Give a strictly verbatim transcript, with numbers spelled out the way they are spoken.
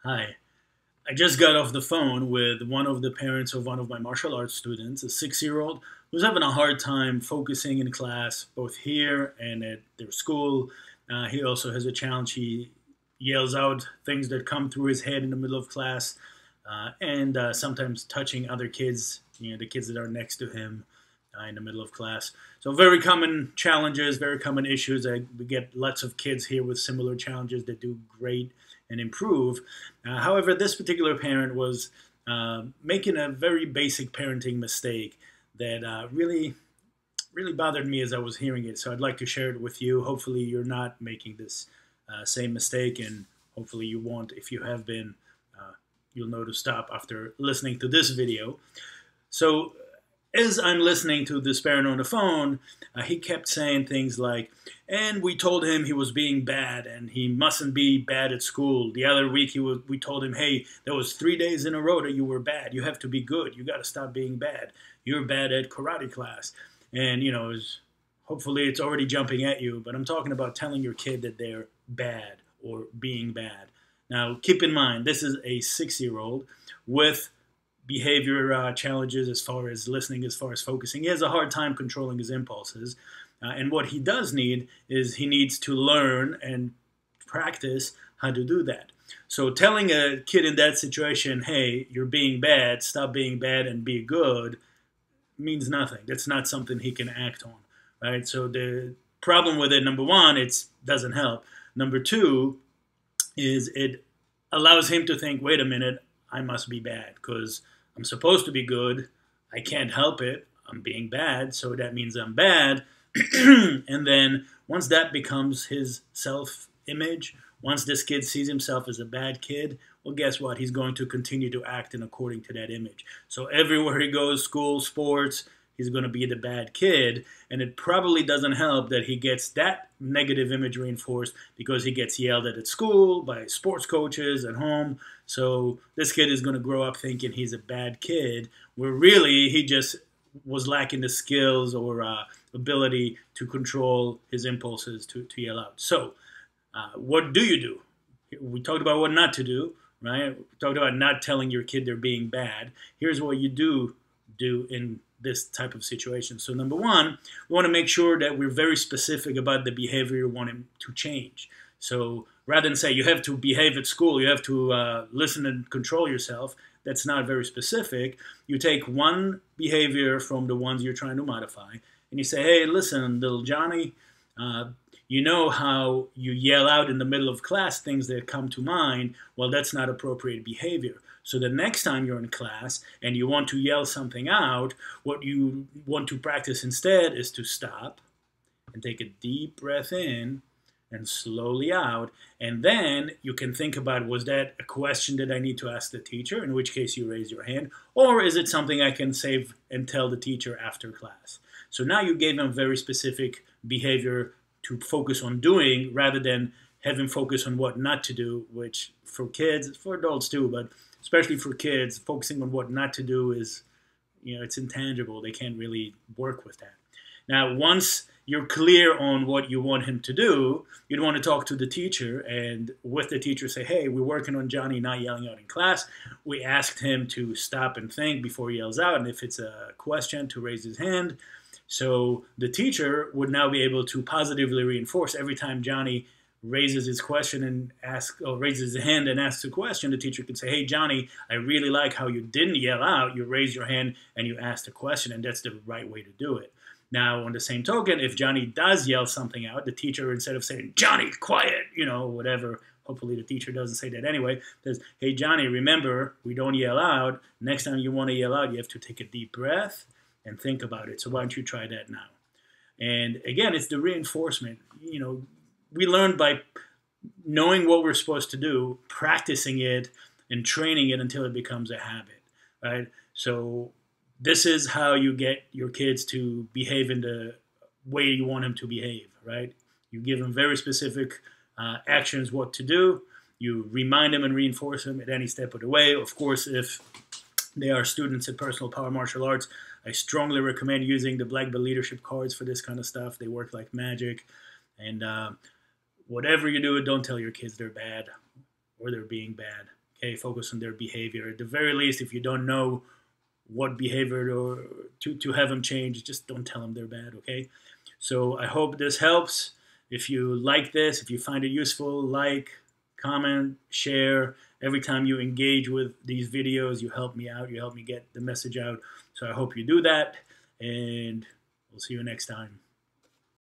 Hi. I just got off the phone with one of the parents of one of my martial arts students, a six year old who's having a hard time focusing in class, both here and at their school. Uh, he also has a challenge. He yells out things that come through his head in the middle of class, uh, and uh, sometimes touching other kids, you know, the kids that are next to him uh, in the middle of class. So, very common challenges, very common issues. I, we get lots of kids here with similar challenges that do great and improve. Uh, however, this particular parent was uh, making a very basic parenting mistake that uh, really, really bothered me as I was hearing it. So I'd like to share it with you. Hopefully, you're not making this uh, same mistake, and hopefully, you won't. If you have been, uh, you'll know to stop after listening to this video. So as I'm listening to this parent on the phone, uh, he kept saying things like, and we told him he was being bad and he mustn't be bad at school. The other week he was, we told him, hey, there was three days in a row that you were bad. You have to be good. You got to stop being bad. You're bad at karate class. And, you know, it's, hopefully it's already jumping at you, but I'm talking about telling your kid that they're bad or being bad. Now, keep in mind, this is a six-year-old with behavior uh, challenges as far as listening, as far as focusing. He has a hard time controlling his impulses. Uh, and what he does need is he needs to learn and practice how to do that. So telling a kid in that situation, hey, you're being bad, stop being bad and be good, means nothing. That's not something he can act on, right? So the problem with it, number one, it doesn't help. Number two is it allows him to think, wait a minute, I must be bad because I'm supposed to be good. I can't help it. I'm being bad, so that means I'm bad. And then once that becomes his self-image, once this kid sees himself as a bad kid, well, guess what? He's going to continue to act in according to that image. So everywhere he goes, school, sports, he's going to be the bad kid. And it probably doesn't help that he gets that negative image reinforced because he gets yelled at at school, by sports coaches, at home. So this kid is going to grow up thinking he's a bad kid, where really he just was lacking the skills or uh, ability to control his impulses to, to yell out. So uh, what do you do? We talked about what not to do, right? We talked about not telling your kid they're being bad. Here's what you do do in this type of situation. So number one, we want to make sure that we're very specific about the behavior you want him to change. So rather than say you have to behave at school, you have to uh, listen and control yourself, that's not very specific. You take one behavior from the ones you're trying to modify, and you say, hey, listen, little Johnny, uh, you know how you yell out in the middle of class things that come to mind? Well, that's not appropriate behavior. So the next time you're in class and you want to yell something out, what you want to practice instead is to stop and take a deep breath in and slowly out. And then you can think about, was that a question that I need to ask the teacher? In which case you raise your hand. Or is it something I can save and tell the teacher after class? So now you gave them very specific behavior to focus on doing rather than have him focus on what not to do, which for kids, for adults too, but especially for kids, focusing on what not to do is, you know, it's intangible. They can't really work with that. Now, once you're clear on what you want him to do, you'd want to talk to the teacher and with the teacher say, hey, we're working on Johnny not yelling out in class. We asked him to stop and think before he yells out, and if it's a question, to raise his hand. So the teacher would now be able to positively reinforce every time Johnny raises his question and asks, or raises his hand and asks a question, the teacher could say, hey, Johnny, I really like how you didn't yell out. You raised your hand and you asked a question, and that's the right way to do it. Now, on the same token, if Johnny does yell something out, the teacher, instead of saying, Johnny, quiet, you know, whatever, hopefully the teacher doesn't say that anyway, says, hey, Johnny, remember, we don't yell out. Next time you want to yell out, you have to take a deep breath and think about it. So why don't you try that now? And again, it's the reinforcement. You know, we learn by knowing what we're supposed to do, practicing it, and training it until it becomes a habit, right? So this is how you get your kids to behave in the way you want them to behave, right? You give them very specific uh, actions, what to do. You remind them and reinforce them at any step of the way. Of course, if they are students at Personal Power Martial Arts, I strongly recommend using the Black Belt Leadership cards for this kind of stuff. They work like magic. And uh, whatever you do, don't tell your kids they're bad or they're being bad. Okay, focus on their behavior. At the very least, if you don't know what behavior or to, to have them change, just don't tell them they're bad, okay? So I hope this helps. If you like this, if you find it useful, like, comment, share. Every time you engage with these videos, you help me out. You help me get the message out. So I hope you do that, and we'll see you next time.